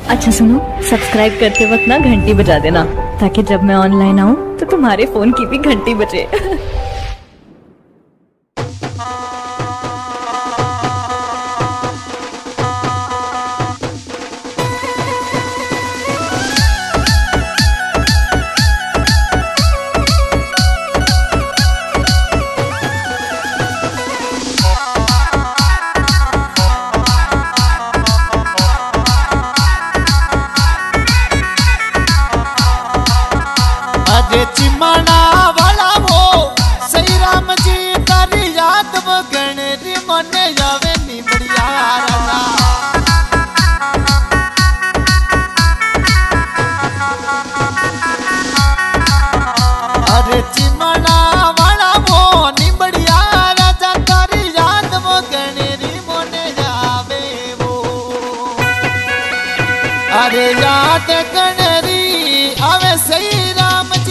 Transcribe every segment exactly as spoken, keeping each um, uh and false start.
अच्छा सुनो, सब्सक्राइब करते वक्त ना घंटी बजा देना, ताकि जब मैं ऑनलाइन आऊँ तो तुम्हारे फोन की भी घंटी बजे। चिमना वाला वो सही राम जी तारी याद वो गणरी मने जावे नी बढ़िया राना। अरे चिमना वाला वो नी बढ़िया राजा तारी याद वो गणरी मने जावे वो। अरे याद गणरी आवे सही राम जी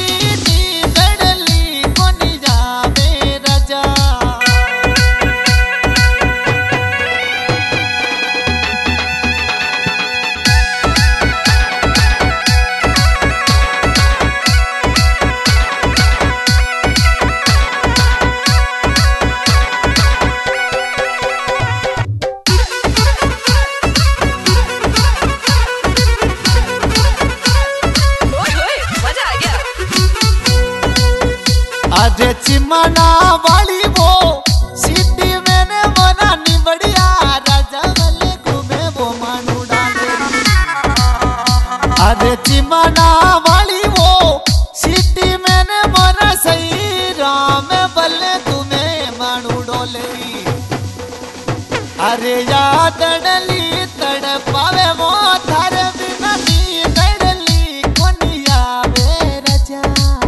अरे चिमना वाली वो सीटी मैंने बनानी बढ़िया राजा वाले घूमे वो मानू डाले। अरे चिमना वाली वो सीटी मैंने बना सही राम बल्ले तुम्हें मानू डोले। अरे याद डली तड़ पावे वो थारे बिना नी डली कोनी आवे राजा।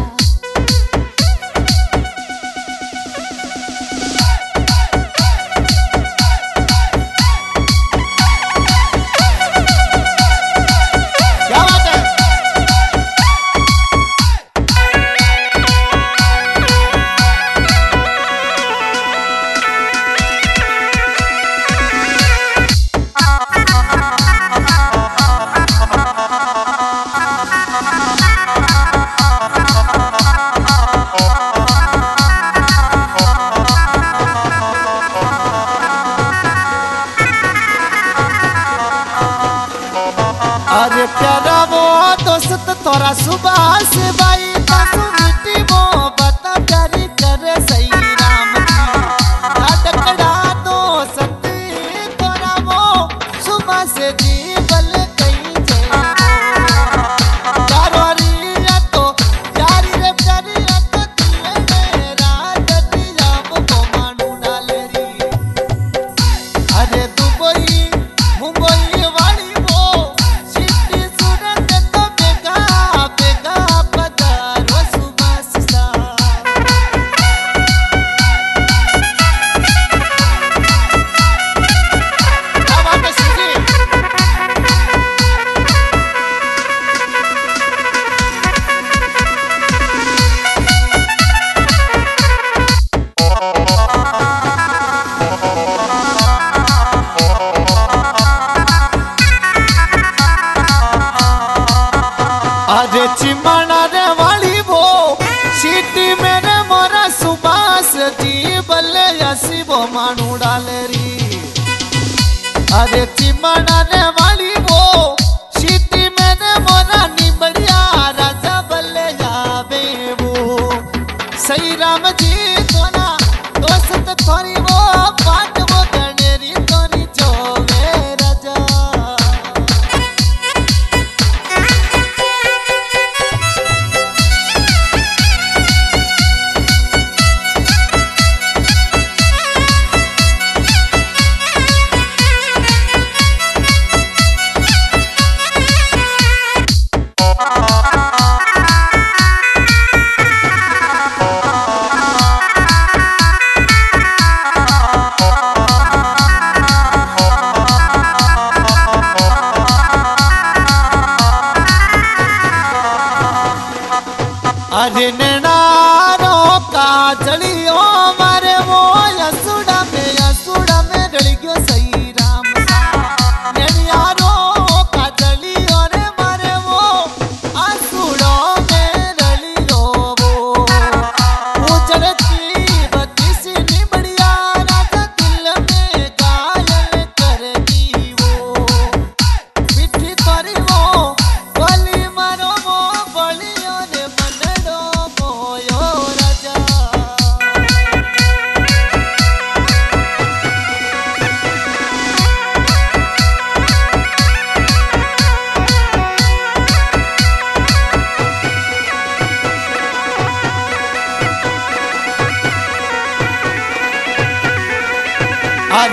अरे प्यारा वो दोस्त तोरा सुभाष भाई तासु मिट्टी वो बता प्यारी करे सही राम जी। अटकड़ा दोस्त तोरा वो सुभाष जी बल कहीं जे चारोरी या तो प्यारी रे प्यारी या तो दिए रात दिया वो मानू डाले री। अरे दुबई मुंबई वाली वो अरे चिमना रे वाली वो सीटी मेरे मोरा सुभाष जी बल्ले ऐसी वो मानू डाले री। अरे चिमना रे वाली वो सीटी मेरे मोरा नी बढ़िया राजा बल्ले जावे वो सही राम जी तोरा दोस्त थोड़ी वो बात वो गणेरी तोरी जोवे राजा।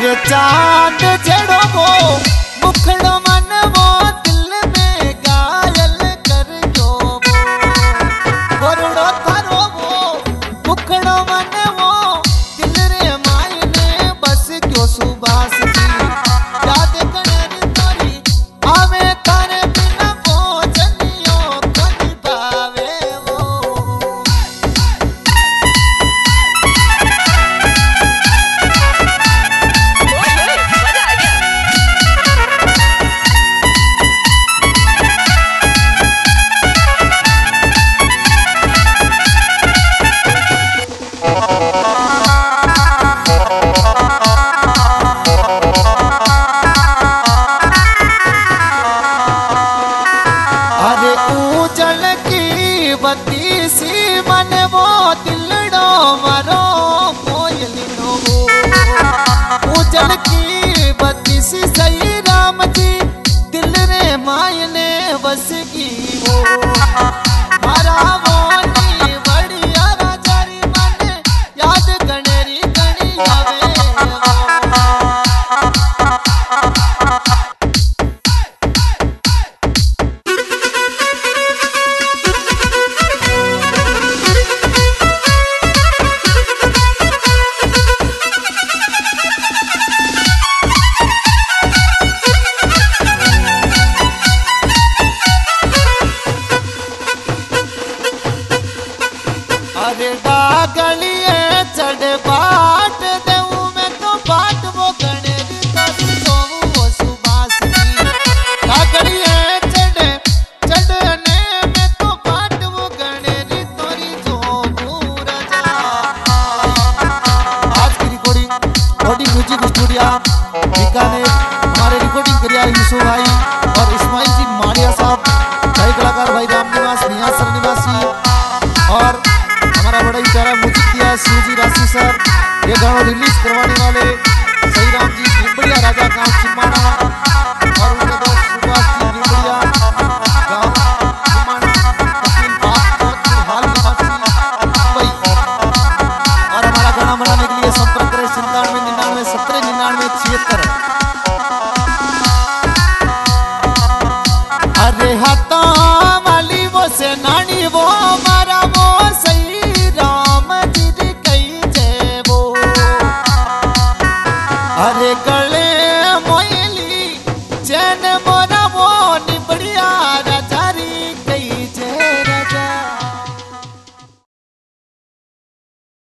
अरे चांद जड़ो वो मुखड़ो मन वो दिल में गायल कर जो वो गोरड़ो थारो वो मुखड़ो मन वो दिल रे मायने बस क्यों सुबास जी याद कनेरी तोरी आवे तारे बिना भोजनियो कदी पावे वो बत्ती सी मन वो दिलड़ो मरो कोयलिनो वो उजल की बत्ती सी सही राम जी दिल रे मायने बस की वो मारा वो नी बढ़िया राजारी मन याद गणेरी गणी आवे अरे डागलिए चढ़ बाट देऊ मैं तो बाट वो गणेरी तोरी जोऊ वो सुबास की डागलिए चढ़ चढ़ने में तो बाट वो गणेरी तोरी जोऊ राजा। आज की recording body music studio Bikaner हमारे रिकॉर्डिंग करिया यूसुफ भाई और इस्माइल जी माड़िया साहब कई कलाकार भाई राम निवास मियासर निवासी और हमारा बड़ा ही प्यारा म्यूजिक दिया शिवजी राशि सर। ये गाना रिलीज करवाने वाले सही राम जी निम्बड़िया राजा गांव चिमाना और उनके दोस्त सुभाष जी निम्बड़िया गांव चिमाना तकलीफ बात हाल निवासी मुंबई। और हमारा गाना बनाने के लिए संपर्क करें संतानवे निन्यानवे सत्रह निन्यानवे छिहत्तर। अरे हाथा वाली वो से नानी वो